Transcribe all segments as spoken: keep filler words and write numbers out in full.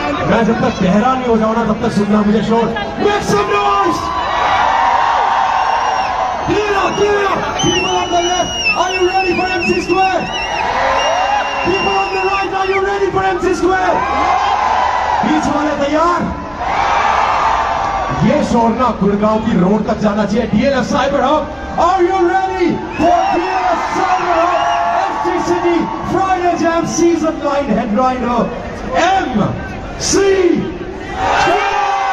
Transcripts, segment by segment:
मैं जब तक गहरा नहीं हो जाऊं ना तब तक सुनना मुझे शोर। Make some noise! Give it up, give it up! People on the left, are you ready for M C Square? People on the right, are you ready for M C Square? बीच वाले तैयार? ये शोर ना गुड़गांव की road तक जाना चाहिए। D L F Cyber Hub, are you ready for D L F Cyber Hub? F G City Friday Jam Season nine headliner M C Square!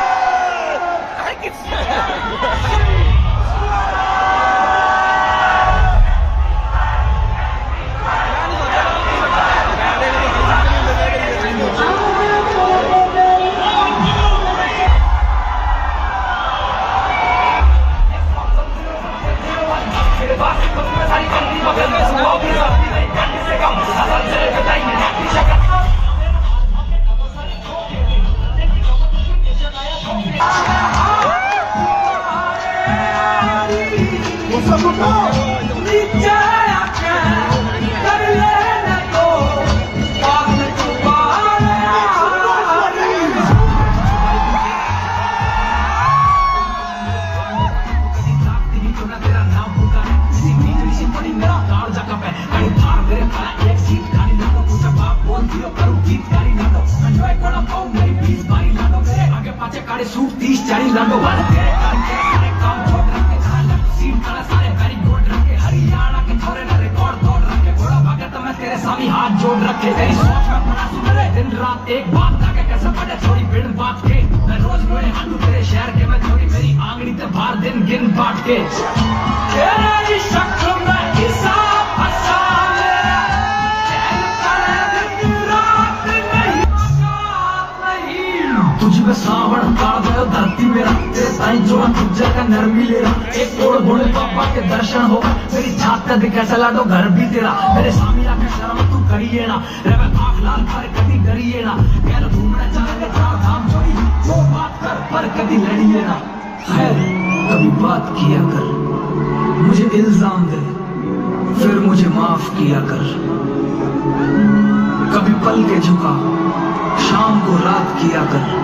हाथ जोड़ रखे तेरी सोच में पड़ा सुधरे दिन रात एक बात ताके कैसे पड़े थोड़ी बिन बात के मैं रोज रोए हाथू तेरे शहर के मैं थोड़ी मेरी आंगड़ी ते बाहर दिन गिन बांट के तेरे ही शक्ल में हिसाब फंसा मेरा चैन करे दिन रात नहीं नहीं तुझ में सावन काल गयो धरती मेरा तेरे साईं जो तुझे का नरमी ले रहा एक तोड़ भोले बाबा के दर्शन हो मेरी छात का दिखा चला दो घर भी तेरा मेरे सामी आके शर्म तू करिए ना रे मैं आँख लाल कर कभी डरिए ना यार घूमना चाहेंगे चार धाम छोड़ी जो बात कर पर कभी लड़िए ना खैर कभी बात किया कर मुझे इल्जाम दे फिर मुझे माफ किया कर कभी पल के झुका शाम को रात किया कर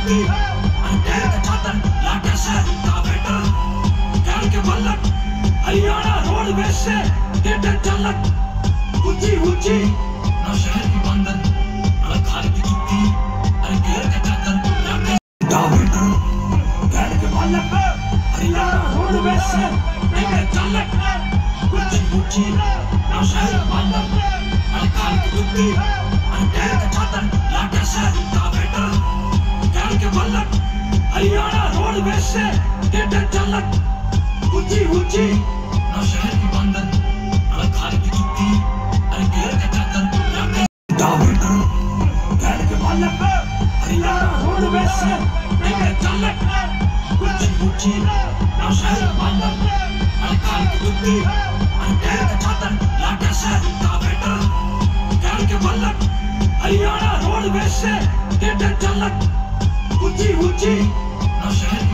जुत्ती अंधेर का चादर लाटे से कावेटर गैर के बल्लक हरियाणा रोडवेज से देते झलक ऊंची ऊंची ना शहर की बंदर ना खाने की जुत्ती अंधेर का चादर लाटे कावेटर गैर के बल्लक हरियाणा रोडवेज से देते झलक ऊंची ऊंची ना शहर की बंदर ना खाने की जुत्ती अंधेर का चादर लाटे से कावेटर गैर के बल्लक हरियाणा रोडवेज से देते झलक ऊंची ऊंची ना शहर की बंदर ना खाने की जुत्ती अंधेर का चादर लाटे कावेटर गैर के बल्लक हरियाणा रोडवेज से देते झलक ऊंची ऊंची ना शहर की बंदर ना खाने की जुत्ती अंधेर का चादर लाटे से कावेटर गैर के बल्लक हरियाणा रोडवेज से देते झलक ऊंची ऊंची ना शहर